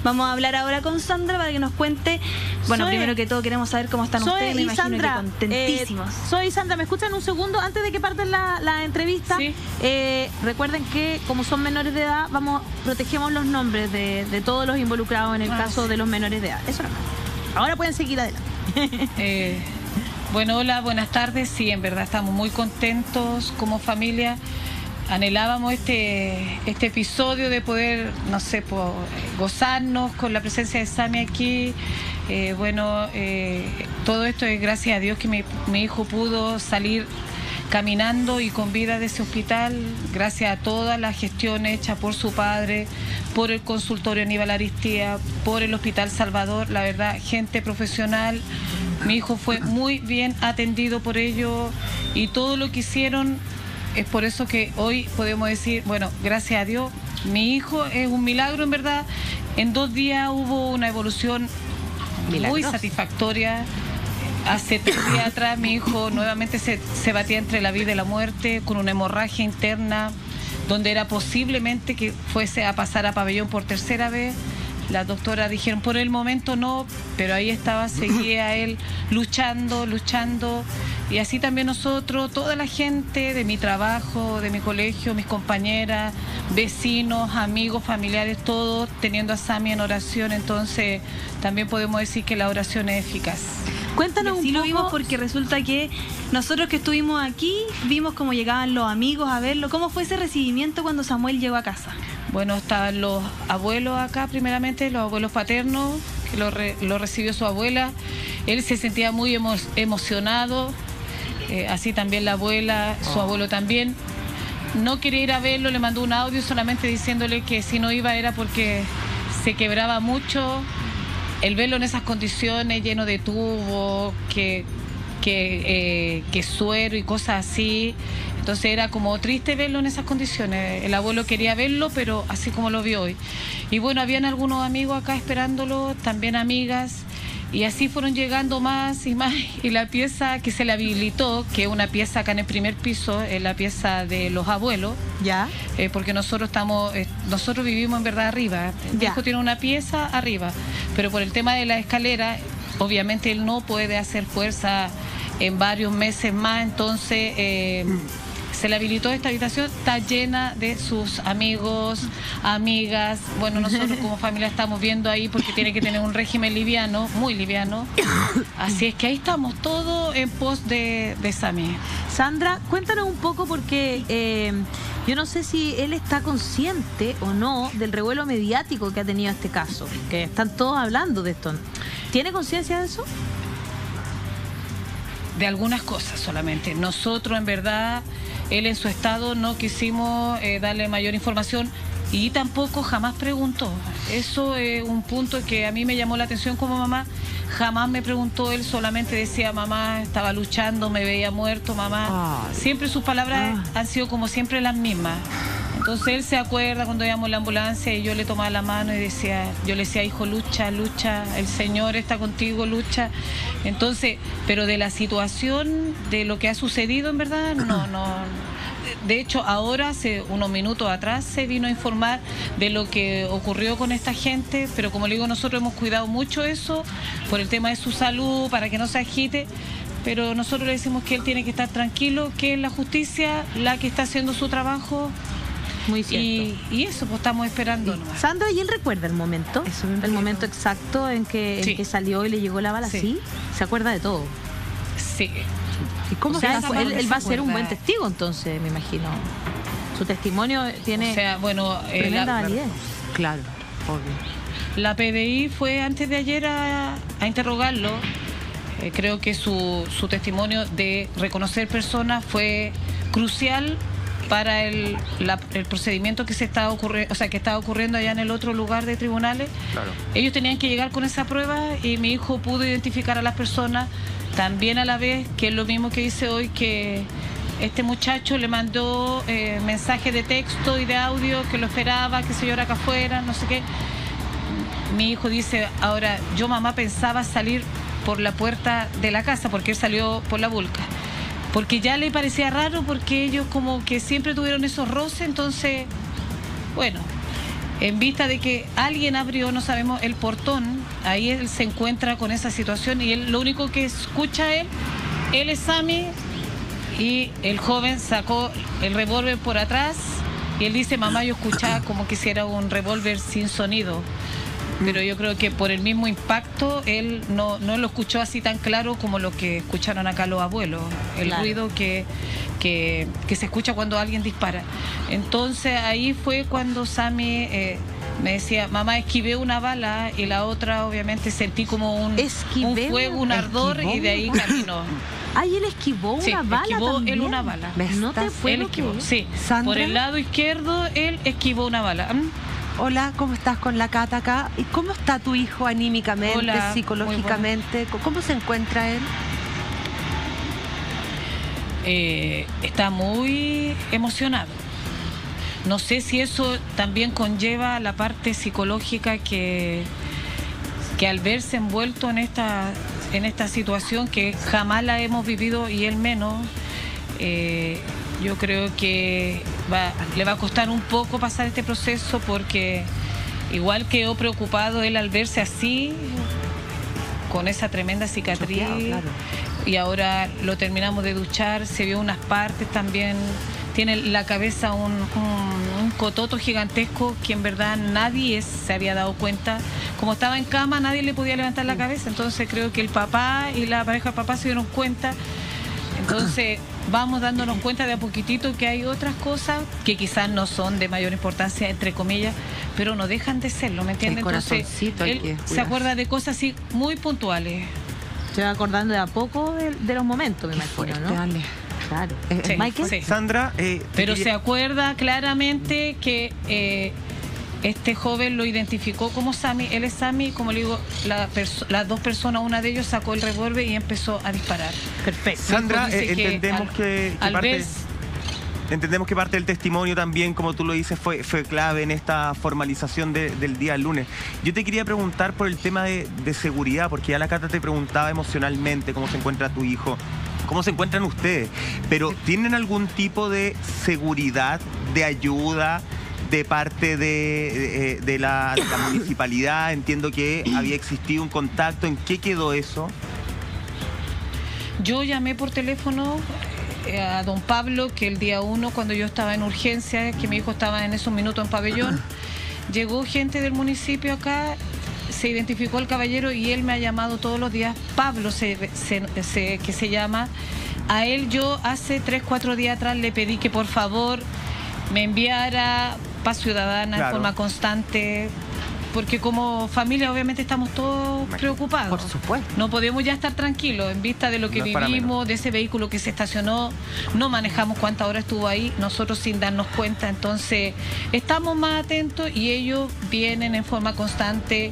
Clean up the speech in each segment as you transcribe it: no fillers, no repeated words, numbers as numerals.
Vamos a hablar ahora con Sandra para que nos cuente. Bueno, primero que todo queremos saber cómo están ustedes. Me imagino Sandra, que contentísimos. Soy Sandra, ¿me escuchan un segundo? Antes de que partan la entrevista, sí. Recuerden que como son menores de edad, protegemos los nombres de todos los involucrados en el caso de los menores de edad. Eso no. Ahora pueden seguir adelante. Bueno, hola, buenas tardes. Sí, en verdad estamos muy contentos como familia. Anhelábamos este episodio de poder, no sé, gozarnos con la presencia de Sammy aquí. Todo esto es gracias a Dios que mi hijo pudo salir caminando y con vida de ese hospital, gracias a toda la gestión hecha por su padre, por el consultorio Aníbal Aristía, por el Hospital Salvador. La verdad, gente profesional. Mi hijo fue muy bien atendido por ellos y todo lo que hicieron. Es por eso que hoy podemos decir, bueno, gracias a Dios, mi hijo es un milagro en verdad. En 2 días hubo una evolución muy satisfactoria. Hace 3 días atrás mi hijo nuevamente se batía entre la vida y la muerte con una hemorragia interna donde era posiblemente que fuese a pasar a pabellón por 3.ª vez. Las doctoras dijeron, por el momento no, pero ahí estaba, seguía él luchando. Y así también nosotros, toda la gente de mi trabajo, de mi colegio, mis compañeras, vecinos, amigos, familiares, todos teniendo a Sammy en oración. Entonces también podemos decir que la oración es eficaz. Cuéntanos un poco. Lo vimos porque resulta que nosotros que estuvimos aquí vimos cómo llegaban los amigos a verlo. ¿Cómo fue ese recibimiento cuando Samuel llegó a casa? Bueno, estaban los abuelos acá primeramente, los abuelos paternos, que lo recibió su abuela. Él se sentía muy emocionado, así también la abuela, su abuelo también. No quería ir a verlo, le mandó un audio solamente diciéndole que si no iba era porque se quebraba mucho. El verlo en esas condiciones, lleno de tubos, que suero y cosas así. Entonces era como triste verlo en esas condiciones. El abuelo quería verlo, pero así como lo vio hoy. Y bueno, habían algunos amigos acá esperándolo, también amigas. Y así fueron llegando más y más. Y la pieza que se le habilitó, que es una pieza acá en el primer piso, es la pieza de los abuelos. Ya. Porque nosotros vivimos en verdad arriba. Mi hijo tiene una pieza arriba. Pero por el tema de la escalera, obviamente él no puede hacer fuerza en varios meses más. Entonces se le habilitó esta habitación, está llena de sus amigos, amigas. Bueno, nosotros como familia estamos viendo ahí porque tiene que tener un régimen liviano, muy liviano. Así es que ahí estamos, todos en pos de Sammy. Sandra, cuéntanos un poco porque yo no sé si él está consciente o no del revuelo mediático que ha tenido este caso, que están todos hablando de esto. ¿Tiene conciencia de eso? De algunas cosas solamente. Nosotros en verdad, él en su estado no quisimos darle mayor información y tampoco jamás preguntó. Eso es un punto que a mí me llamó la atención como mamá. Jamás me preguntó, él solamente decía, mamá, estaba luchando, me veía muerto, mamá. Siempre sus palabras han sido como siempre las mismas. Entonces él se acuerda cuando íbamos en la ambulancia y yo le tomaba la mano y yo le decía, hijo, lucha, el Señor está contigo, lucha. Entonces, pero de la situación, de lo que ha sucedido, en verdad, no. De hecho, ahora, hace unos minutos atrás, se vino a informar de lo que ocurrió con esta gente, pero como le digo, nosotros hemos cuidado mucho eso por el tema de su salud, para que no se agite. Pero nosotros le decimos que él tiene que estar tranquilo, que es la justicia la que está haciendo su trabajo. Muy cierto. Y eso, pues estamos esperando. Sandra, ¿y él recuerda el momento? El momento exacto en que salió y le llegó la bala, ¿sí? ¿Se acuerda de todo? Sí. ¿Y cómo él va a ser un buen testigo entonces, me imagino? Su testimonio tiene tremenda validez. Claro, obvio. La PDI fue antes de ayer a interrogarlo. Creo que su testimonio de reconocer personas fue crucial para el procedimiento que estaba ocurriendo allá en el otro lugar de tribunales. Claro. Ellos tenían que llegar con esa prueba y mi hijo pudo identificar a las personas, también a la vez, que es lo mismo que dice hoy, que este muchacho le mandó mensajes de texto y de audio que lo esperaba, que se llora acá afuera, no sé qué. Mi hijo dice, ahora, yo mamá pensaba salir por la puerta de la casa, porque él salió por la vulca. Porque ya le parecía raro, porque ellos como que siempre tuvieron esos roces, entonces, bueno, en vista de que alguien abrió, no sabemos, el portón, ahí él se encuentra con esa situación y él, lo único que escucha él es Sammy, y el joven sacó el revólver por atrás y él dice, mamá, yo escuchaba como que si era un revólver sin sonido. Pero yo creo que por el mismo impacto él no lo escuchó así tan claro como lo que escucharon acá los abuelos, el ruido que se escucha cuando alguien dispara. Entonces ahí fue cuando Sammy me decía, mamá, esquivé una bala, y la otra obviamente sentí como un fuego, un ardor, y de ahí caminó. Ay, él esquivó una bala esquivó también. Él una bala. No te puedo Él esquivó, creer. sí. ¿Sandra? Por el lado izquierdo él esquivó una bala. Hola, ¿cómo estás con la Cata acá? ¿Y cómo está tu hijo anímicamente, Hola, psicológicamente? ¿Cómo se encuentra él? Está muy emocionado. No sé si eso también conlleva la parte psicológica que al verse envuelto en esta situación que jamás la hemos vivido y él menos, yo creo que le va a costar un poco pasar este proceso, porque igual quedó preocupado él al verse así, con esa tremenda cicatriz. Choqueado, claro. Y ahora lo terminamos de duchar, se vio unas partes también, tiene la cabeza un cototo gigantesco que en verdad nadie se había dado cuenta. Como estaba en cama, nadie le podía levantar la cabeza, entonces creo que el papá y la pareja de papá se dieron cuenta. Entonces vamos dándonos cuenta de a poquitito que hay otras cosas que quizás no son de mayor importancia, entre comillas, pero no dejan de serlo, ¿me entiendes? Entonces él se acuerda de cosas así muy puntuales. Se va acordando de a poco de los momentos, me imagino, ¿no? Dale. Claro. Sí, Michael. sí. Sandra, Pero se acuerda claramente que este joven lo identificó como Sammy. Él es Sammy, como le digo, las dos personas, una de ellos sacó el revólver y empezó a disparar. Perfecto. Sandra, Dice que entendemos que entendemos que parte del testimonio también, como tú lo dices, fue clave en esta formalización del día lunes. Yo te quería preguntar por el tema de seguridad, porque ya la Cata te preguntaba emocionalmente cómo se encuentra tu hijo, cómo se encuentran ustedes, pero ¿tienen algún tipo de seguridad, de ayuda de parte de la municipalidad? Entiendo que había existido un contacto. ¿En qué quedó eso? Yo llamé por teléfono a don Pablo, que el día 1, cuando yo estaba en urgencia, que mi hijo estaba en esos minutos en pabellón, llegó gente del municipio acá, se identificó el caballero y él me ha llamado todos los días. Pablo, que se llama. A él yo hace 3-4 días atrás le pedí que por favor me enviara Paz Ciudadana en forma constante, porque como familia obviamente estamos todos preocupados. Por supuesto. No podemos ya estar tranquilos en vista de lo que vivimos, de ese vehículo que se estacionó. No manejamos cuántas horas estuvo ahí, nosotros sin darnos cuenta. Entonces estamos más atentos y ellos vienen en forma constante,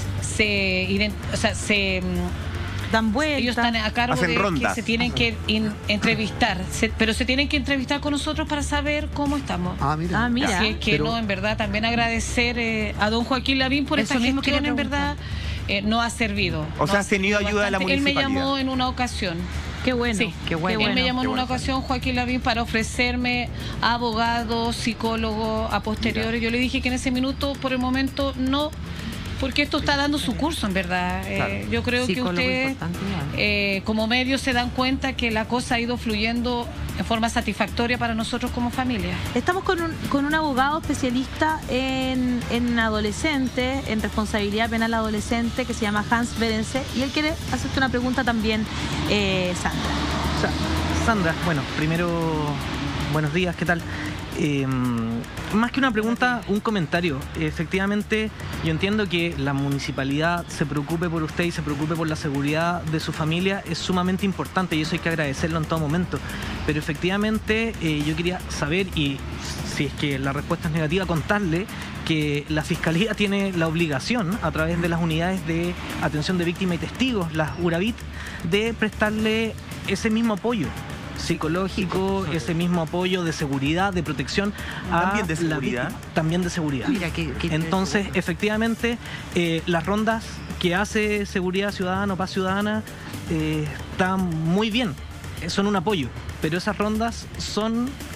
dan vueltas. Ellos están a cargo Hacen de rondas. que se tienen que entrevistar, pero se tienen que entrevistar con nosotros para saber cómo estamos. Ah, mira. Así es que no, en verdad, también agradecer a don Joaquín Lavín por esta mismo gestión, quería en verdad, no ha servido. O sea, has tenido ayuda de la bastante. Él municipalidad. me llamó en una ocasión. Qué bueno. Sí, qué bueno. Él me llamó en qué una bueno. ocasión, Joaquín Lavín, para ofrecerme abogado, psicólogo a posteriores. Yo le dije que en ese minuto, por el momento, no, porque esto está dando su curso, en verdad. Claro. Yo creo que Psicólogo ustedes, importante, como medios, se dan cuenta que la cosa ha ido fluyendo en forma satisfactoria para nosotros como familia. Estamos con un abogado especialista en adolescentes, en responsabilidad penal adolescente, que se llama Hans Berense, y él quiere hacerte una pregunta también, Sandra. Sandra, bueno, primero, buenos días, ¿qué tal? Más que una pregunta, un comentario. Efectivamente, yo entiendo que la municipalidad se preocupe por usted y se preocupe por la seguridad de su familia, es sumamente importante y eso hay que agradecerlo en todo momento. Pero efectivamente, yo quería saber, y si es que la respuesta es negativa, contarle que la Fiscalía tiene la obligación, a través de las unidades de atención de víctimas y testigos, las URAVIT, de prestarle ese mismo apoyo psicológico, ese mismo apoyo de seguridad, de protección ¿También de la seguridad? víctima. También de seguridad. Mira, qué Entonces, efectivamente, las rondas que hace Seguridad Ciudadana o Paz Ciudadana están muy bien, son un apoyo, pero esas rondas son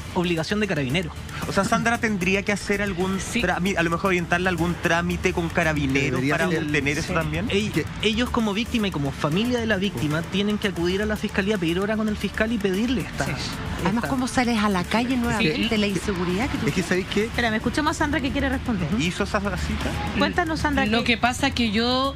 obligación de Carabineros. O sea, Sandra tendría que hacer algún a lo mejor orientarle algún trámite con Carabineros para obtener eso también. Ellos como víctima y como familia de la víctima tienen que acudir a la fiscalía, pedir hora con el fiscal y pedirle esta. Además, ¿cómo sales a la calle nuevamente? La inseguridad que tú Es que ¿sabéis qué? Espera, me escuchamos a Sandra que quiere responder. ¿Hizo esa cita? Cuéntanos, Sandra. Lo que pasa que yo,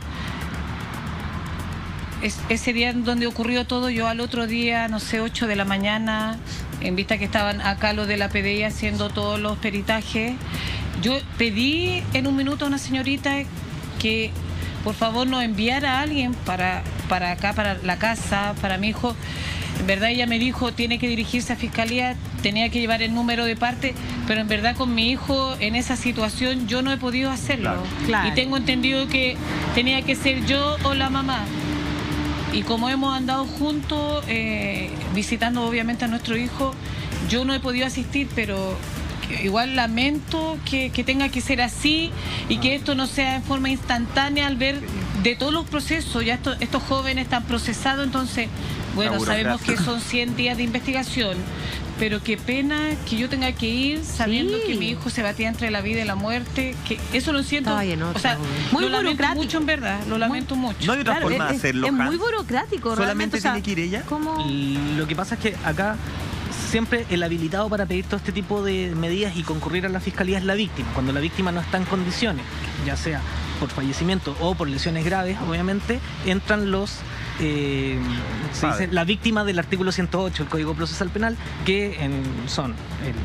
ese día en donde ocurrió todo, yo al otro día, no sé, 8 de la mañana, en vista que estaban acá los de la PDI haciendo todos los peritajes, yo pedí en un minuto a una señorita que por favor nos enviara a alguien para acá, para la casa, para mi hijo. En verdad ella me dijo, tiene que dirigirse a fiscalía, tenía que llevar el número de parte, pero en verdad con mi hijo en esa situación yo no he podido hacerlo. Claro. Y tengo entendido que tenía que ser yo o la mamá. Y como hemos andado juntos, visitando obviamente a nuestro hijo, yo no he podido asistir, pero igual lamento que tenga que ser así y que esto no sea en forma instantánea al ver de todos los procesos. Ya estos jóvenes están procesados, entonces, bueno, sabemos que son 100 días de investigación, pero qué pena que yo tenga que ir sabiendo que mi hijo se batía entre la vida y la muerte, que eso lo siento, o sea, muy lo lamento burocrático. Mucho, en verdad, lo lamento mucho. No hay otra forma de hacerlo. Es muy burocrático. ¿Solamente realmente, tiene que ir ella? ¿Cómo? Lo que pasa es que acá siempre el habilitado para pedir todo este tipo de medidas y concurrir a la fiscalía es la víctima. Cuando la víctima no está en condiciones, ya sea por fallecimiento o por lesiones graves, obviamente, entran los... se dice la víctima del artículo 108 del Código Procesal Penal, que son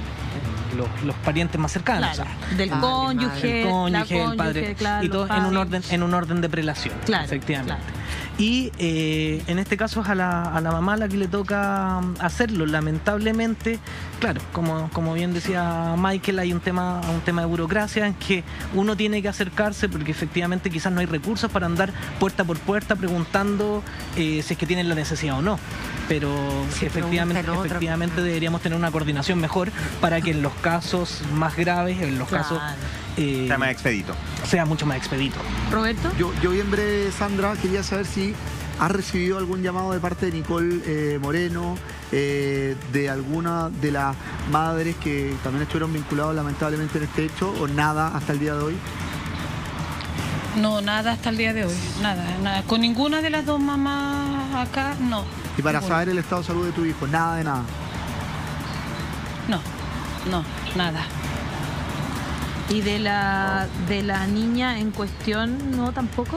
los parientes más cercanos, Claro, o sea, del cónyuge, el padre, claro, y todo en un orden de prelación, Claro, efectivamente. claro. Y en este caso es a la mamá la que le toca hacerlo. Lamentablemente, claro, como bien decía Michael, hay un tema de burocracia en que uno tiene que acercarse porque efectivamente quizás no hay recursos para andar puerta por puerta preguntando si es que tienen la necesidad o no. Pero efectivamente deberíamos tener una coordinación mejor para que en los casos más graves, en los casos... sea más expedito. Sea mucho más expedito. ¿Roberto? Yo bien breve, Sandra, quería saber si has recibido algún llamado de parte de Nicole Moreno, de alguna de las madres que también estuvieron vinculados lamentablemente en este hecho, o nada hasta el día de hoy. No, nada hasta el día de hoy, nada. Con ninguna de las dos mamás acá, no. Y para saber el estado de salud de tu hijo, nada de nada. No, nada. ¿Y de la niña en cuestión, no tampoco?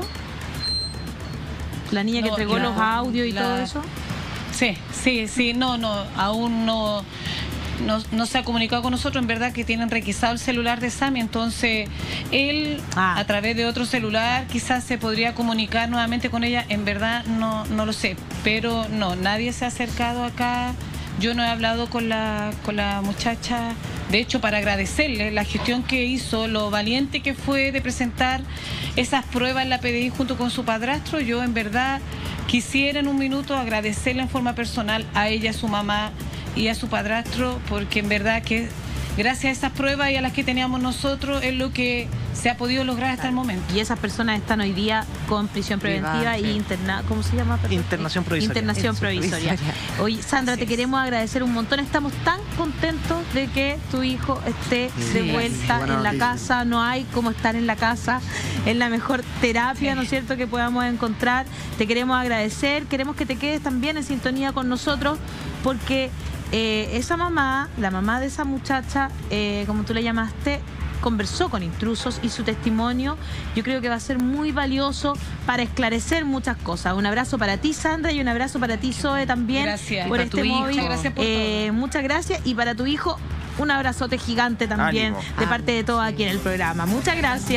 ¿La niña que entregó los audios y todo eso? Sí, no, aún no se ha comunicado con nosotros. En verdad que tienen requisado el celular de Sammy, entonces él a través de otro celular quizás se podría comunicar nuevamente con ella. En verdad no lo sé, pero no, nadie se ha acercado acá. Yo no he hablado con la muchacha, de hecho, para agradecerle la gestión que hizo, lo valiente que fue de presentar esas pruebas en la PDI junto con su padrastro. Yo en verdad quisiera en un minuto agradecerle en forma personal a ella, a su mamá y a su padrastro, porque en verdad que gracias a esas pruebas y a las que teníamos nosotros es lo que se ha podido lograr hasta el momento. Y esas personas están hoy día con prisión preventiva y internada, ¿cómo se llama? Internación provisoria. Internación provisoria. Oye, Sandra, te queremos agradecer un montón. Estamos tan contentos de que tu hijo esté de vuelta en la casa. No hay como estar en la casa. Es la mejor terapia, ¿no es cierto?, que podamos encontrar. Te queremos agradecer. Queremos que te quedes también en sintonía con nosotros porque esa mamá, la mamá de esa muchacha, como tú le llamaste, conversó con Intrusos y su testimonio yo creo que va a ser muy valioso para esclarecer muchas cosas. Un abrazo para ti, Sandra, y un abrazo para ti, Zoe, también. Gracias. Por este móvil. Gracias por todo. Muchas gracias. Y para tu hijo, un abrazote gigante también de parte de todos aquí en el programa. Muchas gracias.